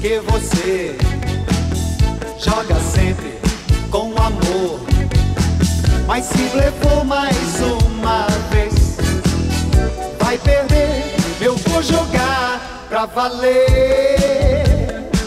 porque você joga sempre com amor. Mas se blefou mais uma vez, vai perder, eu vou jogar pra valer.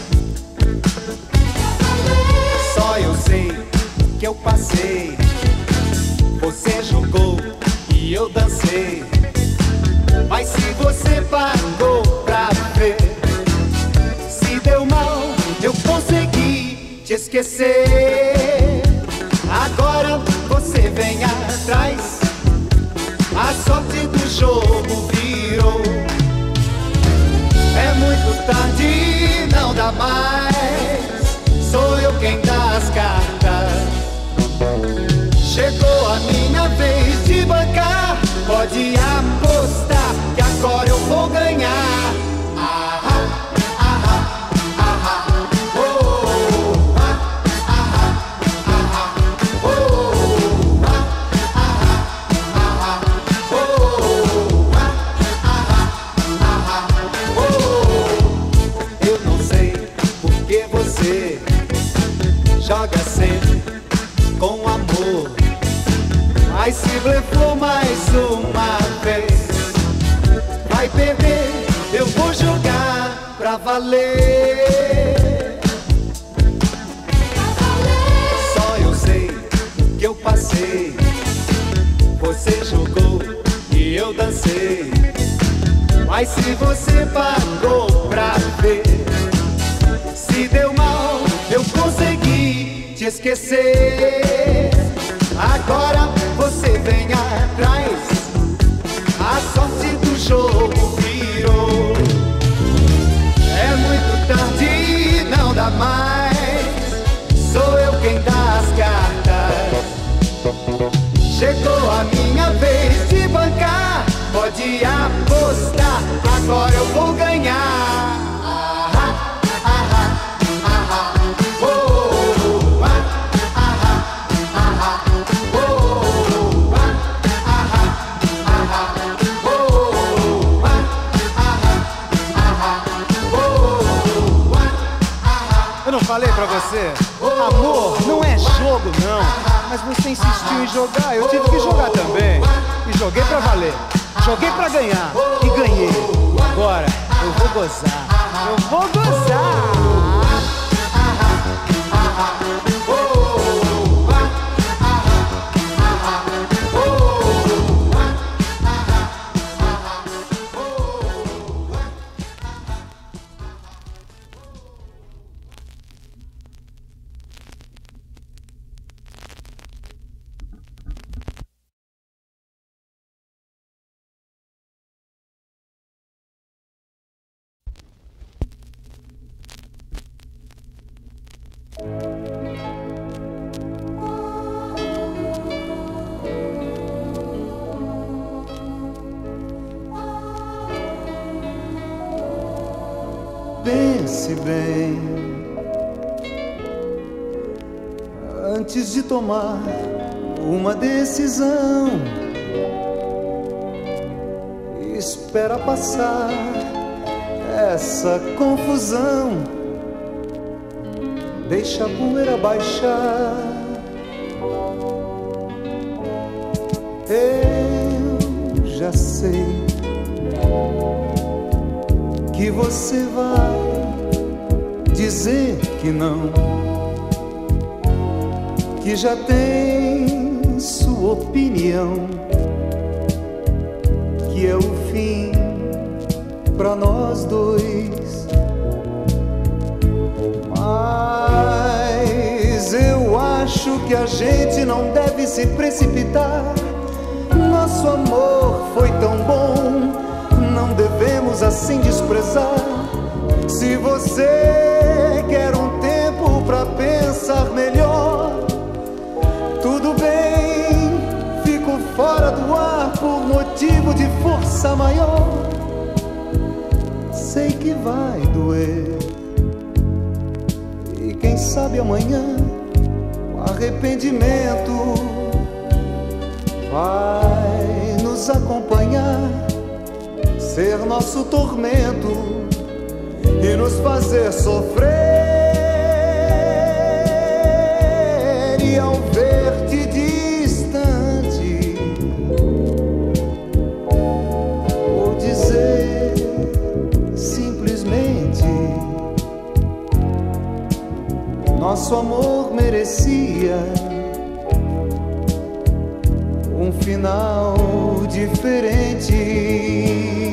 Só eu sei que eu passei, você jogou e eu dancei. Mas se você pagou pra ver, se deu mal, eu consegui te esquecer. Agora você vem atrás, a sorte do jogo virou. É muito tarde, não dá mais, sou eu quem dá as cartas. Chegou a minha vez de bancar, pode apostar que agora eu vou ganhar. Eu não sei porque você joga sempre com amor, mas se blefou mais uma vez, vai perder, eu vou jogar pra valer. Só eu sei que eu passei, você jogou e eu dancei. Mas se você pagou pra ver, se deu mal, eu consegui te esquecer. Agora você vem atrás, a sorte do jogo virou. É muito tarde, não dá mais, sou eu quem dá as cartas. Chegou a minha vez de bancar, pode apostar, agora eu vou ganhar. Eu não falei pra você? Amor não é jogo, não. Mas você insistiu em jogar, eu tive que jogar também. E joguei pra valer, joguei pra ganhar e ganhei. Agora eu vou gozar, eu vou gozar. Pense bem antes de tomar uma decisão. Espera passar essa confusão, deixa a poeira baixar. Eu já sei que você vai dizer que não, que já tem sua opinião, que é o fim pra nós dois. Mas eu acho que a gente não deve se precipitar. Nosso amor foi tão bom, não devemos assim desprezar. Se você quer um tempo pra pensar melhor, tudo bem, fico fora do ar por motivo de força maior. Sei que vai doer, e quem sabe amanhã o arrependimento vai nos acompanhar, ser nosso tormento. E nos fazer sofrer. E ao ver-te distante, vou dizer simplesmente: nosso amor merecia um final diferente.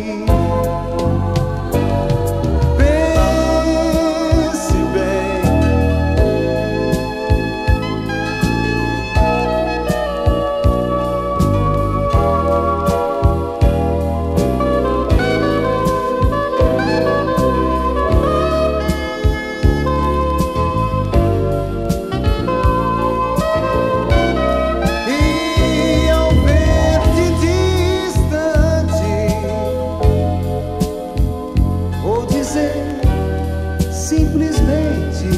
Simplesmente,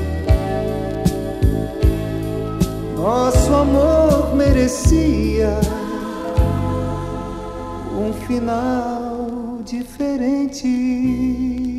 nosso amor merecia um final diferente.